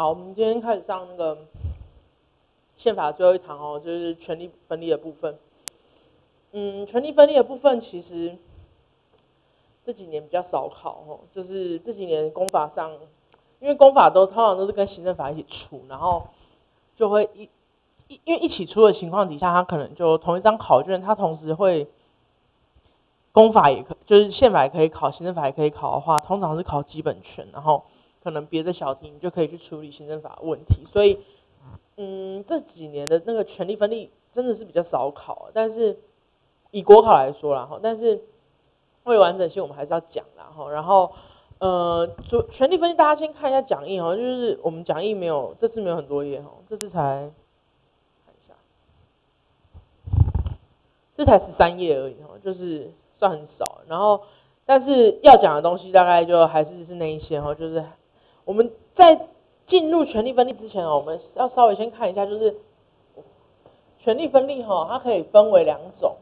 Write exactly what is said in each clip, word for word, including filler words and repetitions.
好，我们今天开始上那个宪法最后一堂哦，就是权力分立的部分。嗯，权力分立的部分其实这几年比较少考哦，就是这几年公法上，因为公法都通常都是跟行政法一起出，然后就会一一因为一起出的情况底下，它可能就同一张考卷，它同时会公法也可，就是宪法也可以考，行政法也可以考的话，通常是考基本权，然后可能别的小题你就可以去处理行政法问题，所以嗯这几年的那个权力分立真的是比较少考，但是以国考来说啦哈，但是为完整性我们还是要讲啦哈，然后呃就权力分立大家先看一下讲义哈，就是我们讲义没有这次没有很多页哈，这次才看一下，这才十三页而已哈，就是算很少，然后但是要讲的东西大概就还是是那一些哈，就是我们在进入权力分立之前哦，我们要稍微先看一下，就是权力分立哈，它可以分为两种，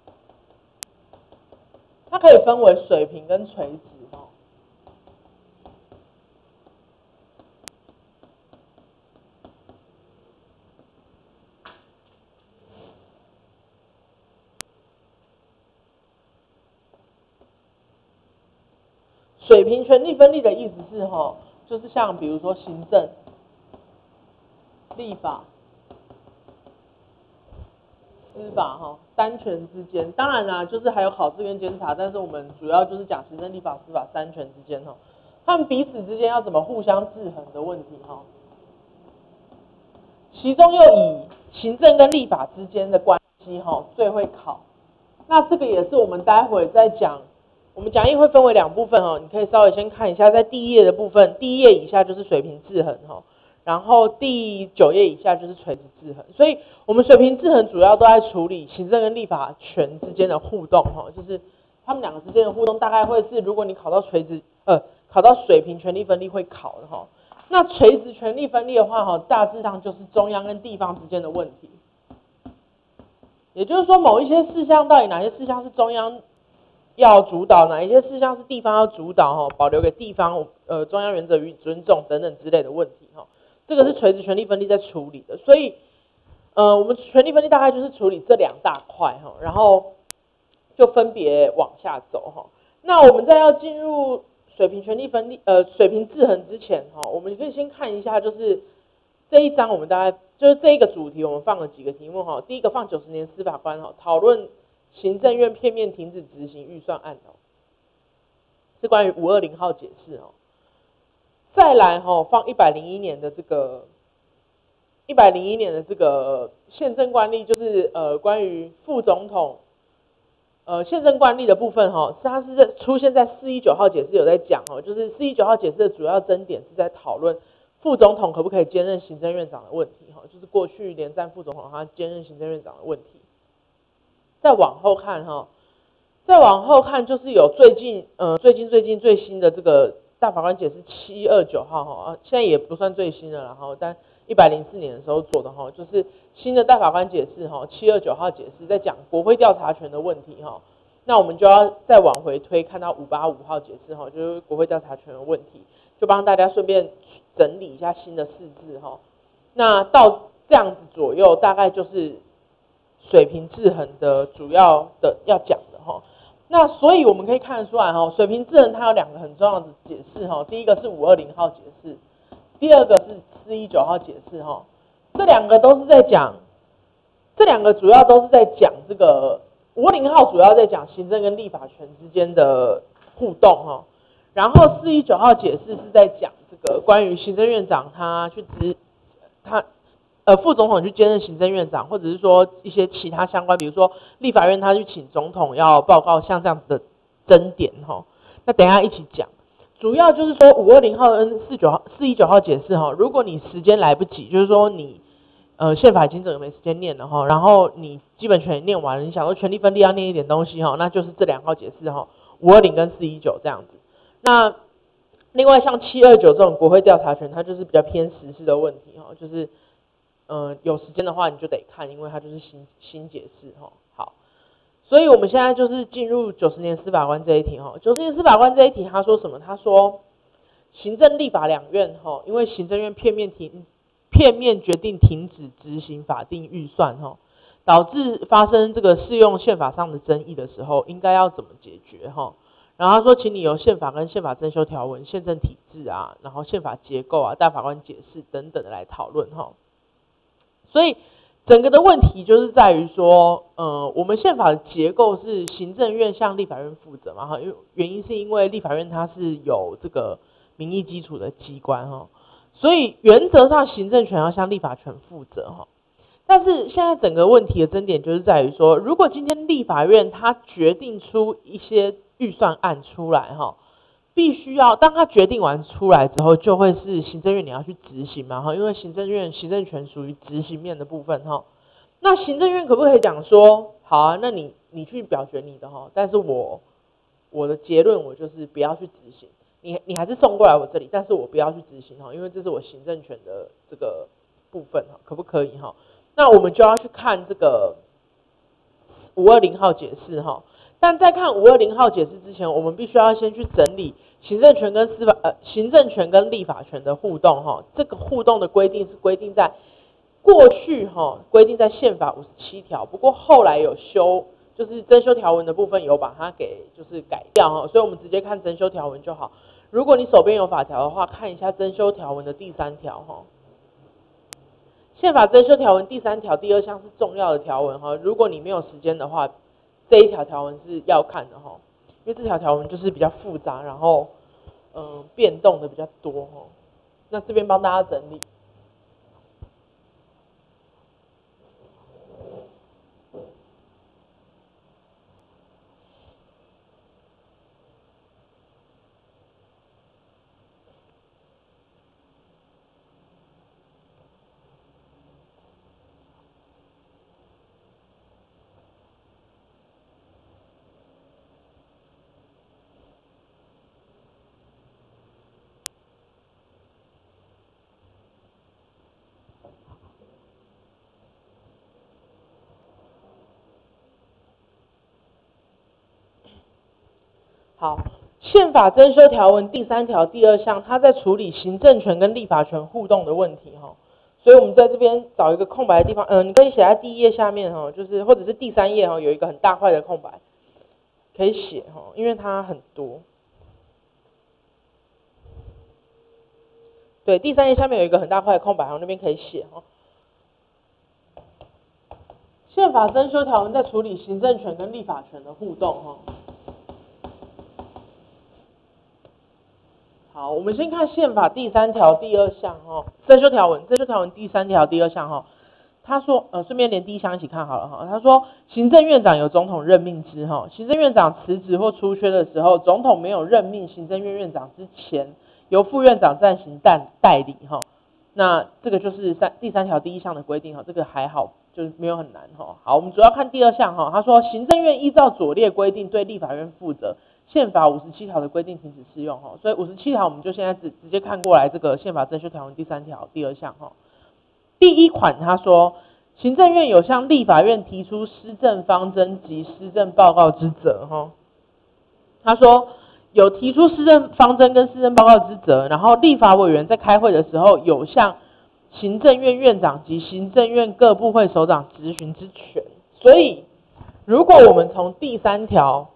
它可以分为水平跟垂直哦。水平权力分立的意思是哈，就是像比如说行政、立法、司法哈，三权之间，当然啦，就是还有考试跟监察，但是我们主要就是讲行政、立法、司法三权之间哈，他们彼此之间要怎么互相制衡的问题哈。其中又以行政跟立法之间的关系哈最会考，那这个也是我们待会再讲。我们讲义会分为两部分哦，你可以稍微先看一下，在第一页的部分，第一页以下就是水平制衡哈，然后第九页以下就是垂直制衡。所以我们水平制衡主要都在处理行政跟立法权之间的互动哈，就是他们两个之间的互动大概会是，如果你考到垂直呃考到水平权力分立会考的哈。那垂直权力分立的话哈，大致上就是中央跟地方之间的问题。也就是说，某一些事项到底哪些事项是中央要主导，哪一些事项是地方要主导哈，保留给地方呃中央原则予以尊重等等之类的问题哈，这个是垂直权力分立在处理的。所以呃我们权力分立大概就是处理这两大块哈，然后就分别往下走哈。那我们在要进入水平权力分立呃水平制衡之前哈，我们可以先看一下就是这一章我们大概就是这一个主题我们放了几个题目哈，第一个放九十年司法官哈，讨论行政院片面停止执行预算案哦，是关于五二零号解释哦。再来哈放一百零一年的这个一百零一年的这个宪政惯例，就是呃关于副总统呃宪政惯例的部分哈，它是在出现在四一九号解释有在讲哦，就是四一九号解释的主要争点是在讨论副总统可不可以兼任行政院长的问题哈，就是过去连战副总统他兼任行政院长的问题。再往后看哈，再往后看就是有最近呃最近最近最新的这个大法官解释七二九号哈，现在也不算最新的了哈，但一百零四年的时候做的哈，就是新的大法官解释哈，七二九号解释在讲国会调查权的问题哈，那我们就要再往回推，看到五八五号解释哈，就是国会调查权的问题，就帮大家顺便整理一下新的释字哈，那到这样子左右大概就是水平制衡的主要的要讲的哈，那所以我们可以看得出来哈，水平制衡它有两个很重要的解释哈，第一个是五二零号解释，第二个是四一九号解释哈，这两个都是在讲，这两个主要都是在讲这个五二零号主要在讲行政跟立法权之间的互动哈，然后四一九号解释是在讲这个关于行政院长他去执他。呃，副总统去兼任行政院长，或者是说一些其他相关，比如说立法院他去请总统要报告像这样子的争点哈，那等一下一起讲。主要就是说五二零号跟四九号、四一九号解释哈，如果你时间来不及，就是说你呃宪法已经整个没时间念了哈，然后你基本权也念完了，你想说权力分立要念一点东西哈，那就是这两号解释哈，五二零跟四一九这样子。那另外像七二九这种国会调查权，它就是比较偏时事的问题哈，就是。嗯，有时间的话你就得看，因为它就是新新解释哈。好，所以我们现在就是进入九十年司法官这一题哈。九十年司法官这一题他说什么？他说行政立法两院哈，因为行政院片面停片面决定停止执行法定预算哈，导致发生这个适用宪法上的争议的时候，应该要怎么解决哈？然后他说，请你由宪法跟宪法增修条文、宪政体制啊，然后宪法结构啊、大法官解释等等的来讨论哈。所以整个的问题就是在于说，呃，我们宪法的结构是行政院向立法院负责嘛哈，因为原因是因为立法院它是有这个民意基础的机关哈，所以原则上行政权要向立法权负责哈。但是现在整个问题的争点就是在于说，如果今天立法院它决定出一些预算案出来哈，必须要当他决定完出来之后，就会是行政院你要去执行嘛哈，因为行政院行政权属于执行面的部分哈。那行政院可不可以讲说，好啊，那你你去表决你的哈，但是我我的结论我就是不要去执行，你你还是送过来我这里，但是我不要去执行哈，因为这是我行政权的这个部分哈，可不可以哈？那我们就要去看这个五二零号解释哈。但在看五二零号解释之前，我们必须要先去整理行政权跟司法呃行政权跟立法权的互动哈。这个互动的规定是规定在过去哈，规定在宪法五十七条，不过后来有修，就是增修条文的部分有把它给就是改掉哈，所以我们直接看增修条文就好。如果你手边有法条的话，看一下增修条文的第三条哈。宪法增修条文第三条第二项是重要的条文哈，如果你没有时间的话，这一条条文是要看的哈，因为这条条文就是比较复杂，然后嗯、呃、变动的比较多哈。那这边帮大家整理。好，宪法增修条文第三条第二项，它在处理行政权跟立法权互动的问题哈，所以我们在这边找一个空白的地方，嗯、呃，你可以写在第一页下面哈，就是或者是第三页哈，有一个很大块的空白，可以写哈，因为它很多。对，第三页下面有一个很大块的空白，然后那边可以写哈。宪法增修条文在处理行政权跟立法权的互动哈。好，我们先看宪法第三条第二项哈，增修条文，增修条文第三条第二项哈，他说，呃，顺便连第一项一起看好了哈。他说，行政院长由总统任命之哈，行政院长辞职或出缺的时候，总统没有任命行政院院长之前，由副院长暂行代代理哈。那这个就是三第三条第一项的规定哈，这个还好，就是没有很难哈。好，我们主要看第二项哈，他说，行政院依照左列规定对立法院负责。宪法五十七条的规定停止适用哈，所以五十七条我们就现在直直接看过来这个宪法增修条文第三条第二项哈。第一款他说，行政院有向立法院提出施政方针及施政报告之责哈。他说有提出施政方针跟施政报告之责，然后立法委员在开会的时候有向行政院院长及行政院各部会首长质询之权。所以如果我们从第三条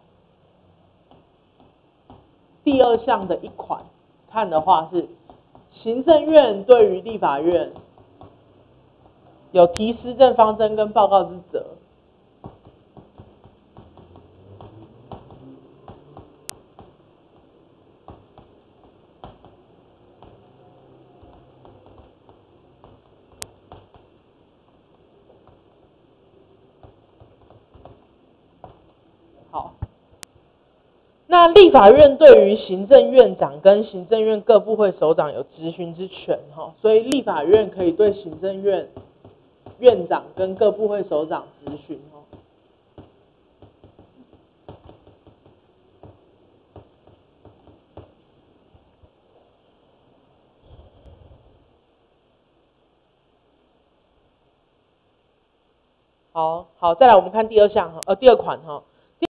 第二项的一款看的话是，行政院对于立法院有提施政方针跟报告之责。好。那立法院对于行政院长跟行政院各部会首长有质询之权哈，所以立法院可以对行政院院长跟各部会首长质询哈。好好，再来我们看第二项哈，呃第二款哈。